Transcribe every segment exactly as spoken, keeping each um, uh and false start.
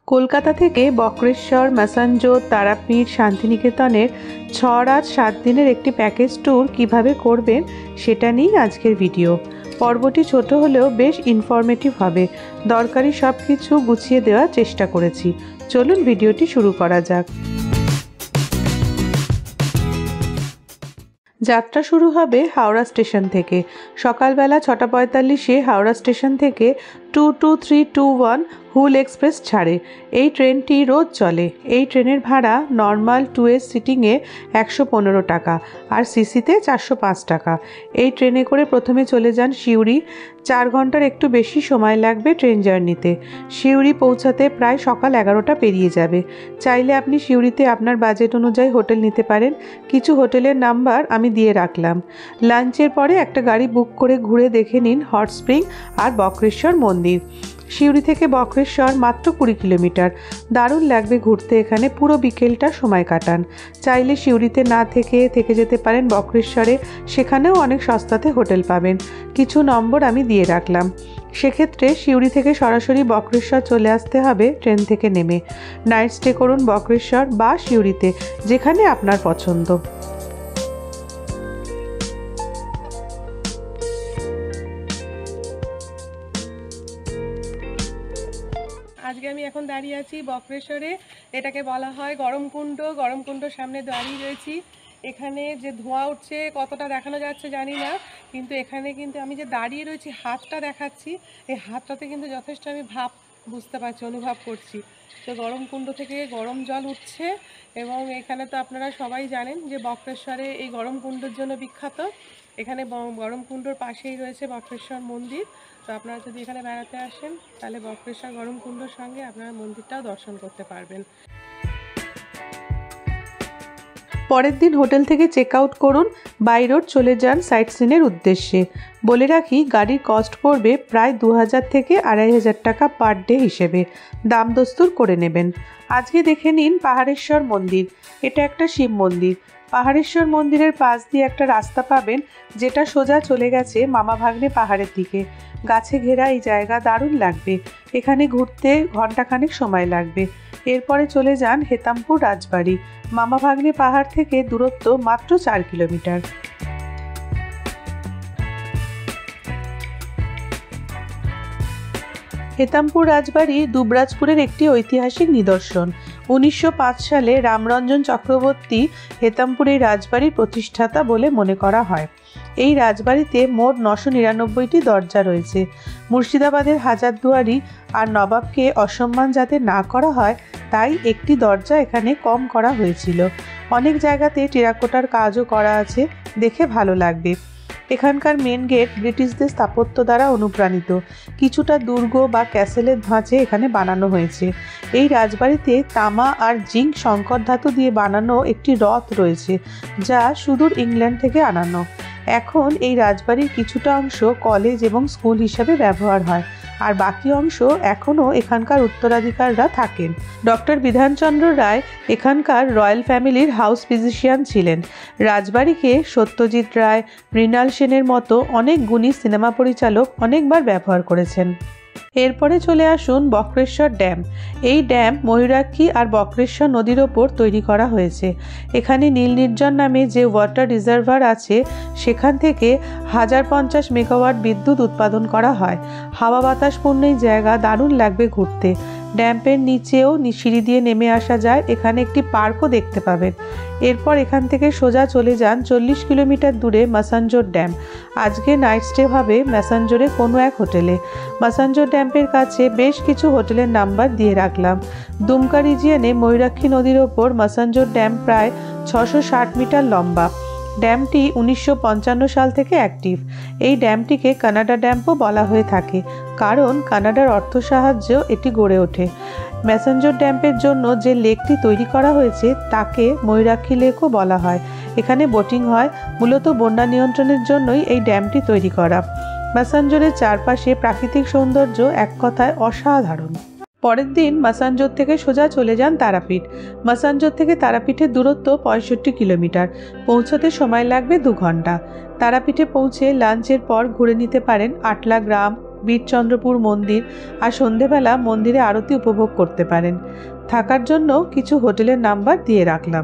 কলকাতা থেকে বক্রেশ্বর, ম্যাসাঞ্জোর, তারাপীঠ, শান্তিনিকেতনের ছ রাত সাত দিনের একটি প্যাকেজ ট্যুর কিভাবে করবেন সেটা নিয়েই আজকের ভিডিও। পর্বটি ছোট হলেও বেশ ইনফরমেটিভ হবে। দরকারি সব কিছু গুছিয়ে দেওয়ার চেষ্টা করেছি। চলুন ভিডিওটি শুরু করা যাক। যাত্রা শুরু হবে হাওড়া স্টেশন থেকে। সকালবেলা ছটা পঁয়তাল্লিশে হাওড়া স্টেশন থেকে two two three two one Hool express ছাড়ে। এই ট্রেনটি রোজ চলে। এই ট্রেনের ভাড়া নর্মাল টু এস সিটিংয়ে একশো পনেরো টাকা আর সিসিতে চারশো পাঁচ টাকা। এই ট্রেনে করে প্রথমে চলে যান সিউড়ি। চার ঘন্টার একটু বেশি সময় লাগবে ট্রেন জার্নিতে। সিউড়ি পৌঁছাতে প্রায় সকাল এগারোটা পেরিয়ে যাবে। চাইলে আপনি সিউড়িতে আপনার বাজেট অনুযায়ী হোটেল নিতে পারেন। কিছু হোটেলের নাম্বার আমি দিয়ে রাখলাম। লাঞ্চের পরে একটা গাড়ি বুক করে ঘুরে দেখে নিন হট স্প্রিং আর বক্রেশ্বর মন্দির। সিউড়ি থেকে বক্রেশ্বর মাত্র কুড়ি কিলোমিটার। দারুণ লাগবে ঘুরতে। এখানে পুরো বিকেলটা সময় কাটান। চাইলে সিউড়িতে না থেকে থেকে যেতে পারেন বক্রেশ্বরে। সেখানেও অনেক সস্তাতে হোটেল পাবেন। কিছু নম্বর আমি দিয়ে রাখলাম। সেক্ষেত্রে সিউড়ি থেকে সরাসরি বক্রেশ্বর চলে আসতে হবে ট্রেন থেকে নেমে। নাইট স্টে করুন বক্রেশ্বর বা সিউড়িতে, যেখানে আপনার পছন্দ। আজকে আমি এখন দাঁড়িয়ে আছি বক্রেশ্বরে। এটাকে বলা হয় গরমকুণ্ড। গরমকুণ্ডর সামনে দাঁড়িয়ে রয়েছি। এখানে যে ধোঁয়া উঠছে কতটা দেখানো যাচ্ছে জানি না, কিন্তু এখানে কিন্তু আমি যে দাঁড়িয়ে রয়েছি হাতটা দেখাচ্ছি, এই হাতটাতে কিন্তু যথেষ্ট আমি ভাব বুঝতে পারছি, অনুভব করছি। তো গরমকুণ্ড থেকে গরম জল উঠছে এবং এখানে তো আপনারা সবাই জানেন যে বক্রেশ্বরে এই গরমকুণ্ডের জন্য বিখ্যাত। এখানে গরমকুণ্ডর পাশেই রয়েছে বক্রেশ্বর মন্দির। তো আপনারা যদি এখানে বেড়াতে আসেন তাহলে বক্রেশ্বর গরমকুণ্ডর সঙ্গে আপনারা মন্দিরটাও দর্শন করতে পারবেন। পরের দিন হোটেল থেকে চেক আউট করুন। বাই রোড চলে যান সাইট সিনের উদ্দেশ্যে। বলে রাখি, গাড়ির কস্ট পড়বে প্রায় দু হাজার থেকে আড়াই হাজার টাকা পার ডে হিসেবে। দাম দস্তুর করে নেবেন। আজকে দেখে নিন পাহাড়েশ্বর মন্দির। এটা একটা শিব মন্দির। পাহাড়েশ্বর মন্দিরের পাশ দিয়ে একটা রাস্তা পাবেন, যেটা সোজা চলে গেছে মামা ভাগ্নে পাহাড়ের দিকে। গাছে ঘেরা এই জায়গা দারুণ লাগবে। এখানে ঘুরতে ঘন্টাখানেক সময় লাগবে। এরপরে চলে যান হেতামপুর রাজবাড়ি। মামা ভাগ্নে পাহাড় থেকে দূরত্ব মাত্র চার কিলোমিটার। হেতামপুর রাজবাড়ি দুবরাজপুরের একটি ঐতিহাসিক নিদর্শন। উনিশশো পাঁচ সালে রামরঞ্জন চক্রবর্তী হেতামপুর এই রাজবাড়ির প্রতিষ্ঠাতা বলে মনে করা হয়। এই রাজবাড়িতে মোট নশো নিরানব্বইটি দরজা রয়েছে। মুর্শিদাবাদের হাজারদুয়ারি আর নবাবকে অসম্মান যাতে না করা হয়, তাই একটি দরজা এখানে কম করা হয়েছিল। অনেক জায়গাতে টেরাকোটার কাজও করা আছে, দেখে ভালো লাগবে। এখানকার মেন গেট ব্রিটিশদের স্থাপত্য দ্বারা অনুপ্রাণিত। কিছুটা দুর্গ বা ক্যাসেলের ধাঁচে এখানে বানানো হয়েছে। এই রাজবাড়িতে তামা আর জিঙ্ক সংকর ধাতু দিয়ে বানানো একটি রথ রয়েছে, যা সুদূর ইংল্যান্ড থেকে আনানো। এখন এই রাজবাড়ির কিছুটা অংশ কলেজ এবং স্কুল হিসাবে ব্যবহার হয়, আর বাকি অংশ এখনও এখানকার উত্তরাধিকাররা থাকেন। ডক্টর বিধানচন্দ্র রায় এখানকার রয়্যাল ফ্যামিলির হাউস ফিজিশিয়ান ছিলেন। রাজবাড়িকে সত্যজিৎ রায়, মৃণাল সেনের মতো অনেক গুণী সিনেমা পরিচালক অনেকবার ব্যবহার করেছেন। এরপরে চলে আসুন বক্রেশ্বর ড্যাম। এই ড্যাম ময়ূরাক্ষী আর বক্রেশ্বর নদীর ওপর তৈরি করা হয়েছে। এখানে নীল নির্জন নামে যে ওয়াটার রিজার্ভার আছে, সেখান থেকে হাজার পঞ্চাশ মেগাওয়াট বিদ্যুৎ উৎপাদন করা হয়। হাওয়া বাতাসপূর্ণ এই জায়গা দারুণ লাগবে ঘুরতে। ড্যাম্পের নিচেও সিঁড়ি দিয়ে নেমে আসা যায়। এখানে একটি পার্কও দেখতে পাবেন। এরপর এখান থেকে সোজা চলে যান চল্লিশ কিলোমিটার দূরে ম্যাসাঞ্জোর ড্যাম। আজকে নাইট স্টে হবে ম্যাসাঞ্জোরে কোনো এক হোটেলে। ম্যাসাঞ্জোর ড্যাম্পের কাছে বেশ কিছু হোটেলের নাম্বার দিয়ে রাখলাম। দুমকা রিজিয়নে ময়ূরাক্ষী নদীর ওপর ম্যাসাঞ্জোর ড্যাম প্রায় ছশো ষাট মিটার লম্বা। ড্যামটি উনিশশো পঞ্চান্ন সাল থেকে অ্যাক্টিভ। এই ড্যামটিকে কানাডা ড্যামও বলা হয়ে থাকে, কারণ কানাডার অর্থ সাহায্যে এটি গড়ে ওঠে। ম্যাসাঞ্জোর ড্যাম্পের জন্য যে লেকটি তৈরি করা হয়েছে তাকে ময়ূরাক্ষী লেকও বলা হয়। এখানে বোটিং হয়। মূলত বন্যা নিয়ন্ত্রণের জন্যই এই ড্যামটি তৈরি করা। ম্যাসাঞ্জোরের চারপাশে প্রাকৃতিক সৌন্দর্য এক কথায় অসাধারণ। পরের দিন ম্যাসাঞ্জোর থেকে সোজা চলে যান তারাপীঠ। ম্যাসাঞ্জোর থেকে তারাপীঠের দূরত্ব পঁয়ষট্টি কিলোমিটার। পৌঁছতে সময় লাগবে দু ঘন্টা। তারাপীঠে পৌঁছে লাঞ্চের পর ঘুরে নিতে পারেন আটলা গ্রাম, বীরচন্দ্রপুর মন্দির আর সন্ধেবেলা মন্দিরে আরতি উপভোগ করতে পারেন। থাকার জন্য কিছু হোটেলের নাম্বার দিয়ে রাখলাম।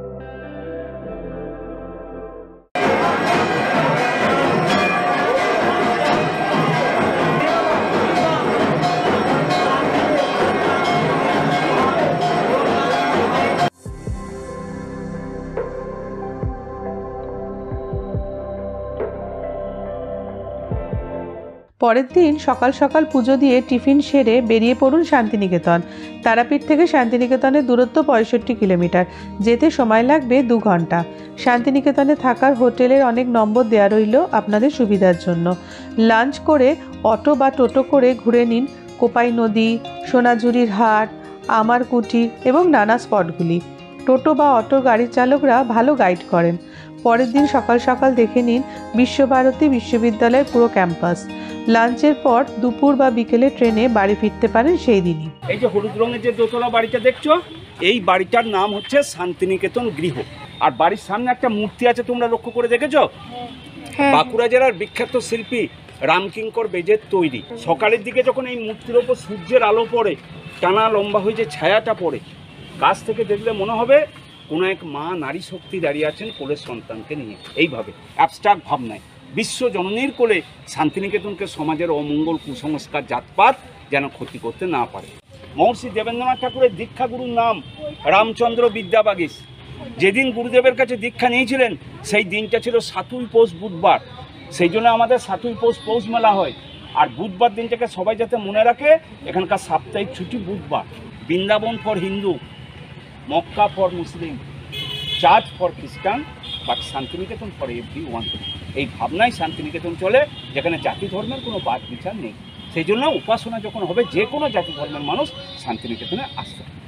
পরের দিন সকাল সকাল পুজো দিয়ে টিফিন সেরে বেরিয়ে পড়ুন শান্তিনিকেতন। তারাপীঠ থেকে শান্তিনিকেতনের দূরত্ব পঁয়ষট্টি কিলোমিটার, যেতে সময় লাগবে দু ঘন্টা। শান্তিনিকেতনে থাকার হোটেলের অনেক নম্বর দেওয়া রইল আপনাদের সুবিধার জন্য। লাঞ্চ করে অটো বা টোটো করে ঘুরে নিন কোপাই নদী, সোনাঝুরির হাট, আমার কুটির এবং নানা স্পটগুলি। টোটো বা অটো গাড়ির চালকরা ভালো গাইড করেন। পরের দিন সকাল সকাল দেখে নিন বিশ্বভারতী বিশ্ববিদ্যালয়ের পুরো ক্যাম্পাস। লাঞ্চের পর দুপুর বা বিকেলে ট্রেনে বাড়ি ফিরতে পারেন সেই দিনই। এই যে হলুদ রঙের যে দোতলা বাড়িটা দেখছো, এই বাড়িটার নাম হচ্ছে শান্তিনিকেতন গৃহ। আর বাড়ির সামনে একটা মূর্তি আছে, তোমরা লক্ষ্য করে দেখেছো? বাঁকুড়া জেলার বিখ্যাত শিল্পী রামকিঙ্কর বেজের তৈরি। সকালের দিকে যখন এই মূর্তির ওপর সূর্যের আলো পড়ে, টানা লম্বা হয়ে যে ছায়াটা পড়ে, কাছ থেকে দেখলে মনে হবে কোনো এক মা নারী শক্তি দাঁড়িয়ে আছেন কোলের সন্তানকে নিয়ে। এইভাবে অ্যাবস্ট্রাক্ট ভাবনায় বিশ্ব জননীর কোলে শান্তিনিকেতনকে সমাজের অমঙ্গল, কুসংস্কার, জাতপাত যেন ক্ষতি করতে না পারে। মহর্ষি দেবেন্দ্রনাথ ঠাকুরের দীক্ষাগুরুর নাম রামচন্দ্র বিদ্যাবাগীশ। যেদিন গুরুদেবের কাছে দীক্ষা নিয়েছিলেন সেই দিনটা ছিল সাতই পৌষ বুধবার। সেই জন্য আমাদের সাতই পৌষ পৌষ মেলা হয়। আর বুধবার দিনটাকে সবাই যাতে মনে রাখে, এখানকার সাপ্তাহিক ছুটি বুধবার। Vrindavan for Hindu, Mecca for Muslim, church for Christian, but Santiniketan for every one. এই ভাবনায় শান্তিনিকেতন চলে, যেখানে জাতি ধর্মের কোনো বাদ বিচার নেই। সেই জন্য উপাসনা যখন হবে, যে কোনো জাতি ধর্মের মানুষ শান্তিনিকেতনে আসতে হবে।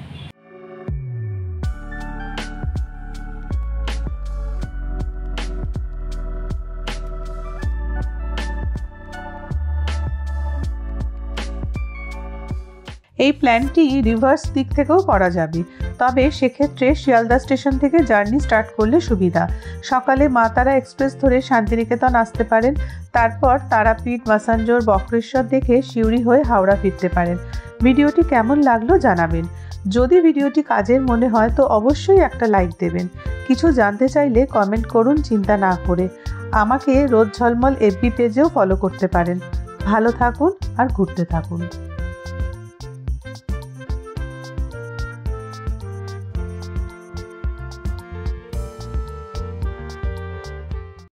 এই প্ল্যানটি রিভার্স দিক থেকেও করা যাবে, তবে সেক্ষেত্রে শিয়ালদা স্টেশন থেকে জার্নি স্টার্ট করলে সুবিধা। সকালে মা তারা এক্সপ্রেস ধরে শান্তিনিকেতন আসতে পারেন, তারপর তারাপীঠ, মাসাঞ্জোর, বক্রেশ্বর দেখে সিউড়ি হয়ে হাওড়া ফিরতে পারেন। ভিডিওটি কেমন লাগলো জানাবেন। যদি ভিডিওটি কাজের মনে হয় তো অবশ্যই একটা লাইক দেবেন। কিছু জানতে চাইলে কমেন্ট করুন চিন্তা না করে। আমাকে রোদ ঝলমল এফবি পেজেও ফলো করতে পারেন। ভালো থাকুন আর ঘুরতে থাকুন।